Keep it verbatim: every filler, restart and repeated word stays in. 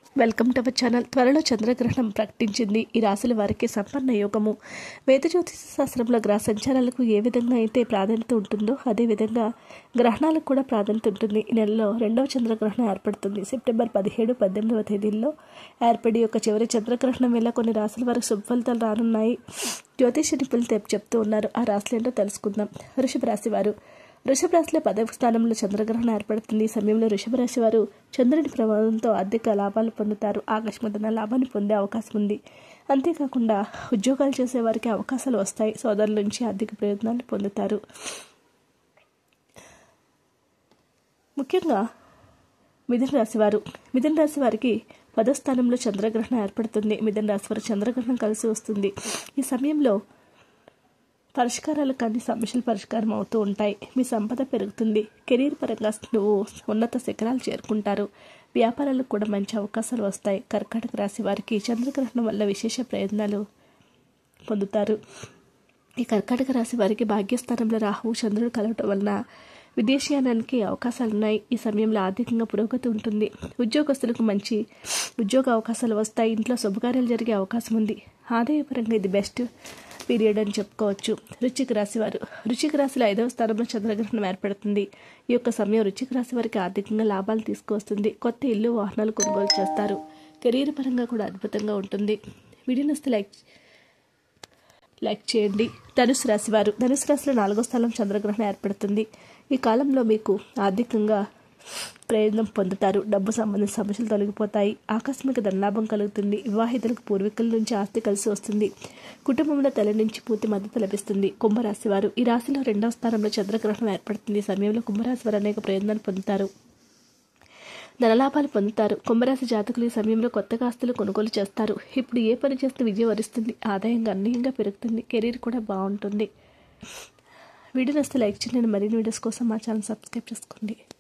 Welcome to our channel. త్వరలో చంద్రగ్రహణం ప్రకటించింది. ఈ రాశుల వారికి సంపన్న యోగము. వేద జ్యోతిష శాస్త్రంలో గ్రహ సంచారాలకు ఏ విధంగా అయితే ప్రాధాన్యత ఉంటుందో అదేవిధంగా గ్రహణాలకు కూడా ప్రాధాన్యత ఉంటుంది. ఈ నెలలో రెండవ చంద్రగ్రహణం ఏర్పడుతుంది. సెప్టెంబర్ పదిహేడు పద్దెనిమిదవ తేదీల్లో ఏర్పడి యొక్క చివరి చంద్రగ్రహణం వల్ల కొన్ని రాశుల వారికి శుభ ఫలితాలు రానున్నాయి. జ్యోతిష నిపుణులు చెప్తూ ఉన్నారు. ఆ రాశులు ఏంటో తెలుసుకుందాం. వృషభ రాశి వారు. వృషభ రాశిలో పదవ స్థానంలో చంద్రగ్రహణం ఏర్పడుతుంది. ఈ సమయంలో వృషభ రాశి వారు చంద్రుని ప్రభావంతో ఆర్థిక లాభాలు పొందుతారు. ఆకస్మికమైన లాభాన్ని పొందే అవకాశం ఉంది. అంతేకాకుండా ఉద్యోగాలు చేసే వారికి అవకాశాలు వస్తాయి. సోదరుల నుంచి ఆర్థిక ప్రయోజనాలు పొందుతారు. ముఖ్యంగా మిథున రాశి వారు. మిథున రాశి వారికి పదో స్థానంలో చంద్రగ్రహణం ఏర్పడుతుంది. మిథున రాశి వారు చంద్రగ్రహణం కలిసి వస్తుంది. ఈ సమయంలో పరిష్కారాలు కానీ సమస్యలు పరిష్కారం అవుతూ ఉంటాయి. మీ సంపద పెరుగుతుంది. కెరీర్ పరంగా నువ్వు ఉన్నత శిఖరాలు చేరుకుంటారు. వ్యాపారాలకు కూడా మంచి అవకాశాలు వస్తాయి. కర్కాటక రాశి వారికి చంద్రగ్రహణం వల్ల విశేష ప్రయోజనాలు పొందుతారు. ఈ కర్కాటక రాశి వారికి భాగ్యస్థానంలో రాహువు చంద్రుడు కలవటం వలన విదేశీయానానికి అవకాశాలు ఉన్నాయి. ఈ సమయంలో ఆర్థికంగా పురోగతి ఉంటుంది. ఉద్యోగస్తులకు మంచి ఉద్యోగ అవకాశాలు వస్తాయి. ఇంట్లో శుభకార్యాలు జరిగే అవకాశం ఉంది. ఆదాయపరంగా ఇది బెస్ట్ పీరియడ్ అని చెప్పుకోవచ్చు. వృశ్చిక రాశి వారు. వృశ్చిక రాశిలో ఐదవ స్థానంలో చంద్రగ్రహణం ఏర్పడుతుంది. ఈ యొక్క సమయం వృశ్చిక రాశి వారికి ఆర్థికంగా లాభాలు తీసుకువస్తుంది. కొత్త ఇల్లు వాహనాలు కొనుగోలు చేస్తారు. కెరీర్ పరంగా కూడా అద్భుతంగా ఉంటుంది. వీడియో నచ్చితే లైక్ లైక్ చేయండి. ధనుసు రాశి వారు. ధనుసు రాశిలో నాలుగో స్థానం చంద్రగ్రహణం ఏర్పడుతుంది. ఈ కాలంలో మీకు ఆర్థికంగా ప్రయోజనం పొందుతారు. డబ్బు సంబంధించిన సమస్యలు తొలగిపోతాయి. ఆకస్మిక ధనలాభం కలుగుతుంది. వివాహితులకు పూర్వీకుల నుంచి ఆస్తి కలిసి వస్తుంది. కుటుంబంలో తల్లి నుంచి పూర్తి మద్దతు లభిస్తుంది. కుంభరాశి వారు. ఈ రాశిలో రెండవ స్థానంలో చంద్రగ్రహణం ఏర్పడుతుంది. ఈ సమయంలో కుంభరాశి వారు అనేక ప్రయోజనాలు పొందుతారు. ధనలాభాలు పొందుతారు. కుంభరాశి జాతకులు ఈ సమయంలో కొత్తగా ఆస్తులు కొనుగోలు చేస్తారు. ఇప్పుడు ఏ పని చేస్తే విజయం వరిస్తుంది. ఆదాయం గణనీయంగా పెరుగుతుంది. కెరీర్ కూడా బాగుంటుంది. వీడియో నచ్చితే లైక్ చేయండి. మరిన్ని వీడియోస్ కోసం మా ఛానల్ సబ్స్క్రైబ్ చేసుకోండి.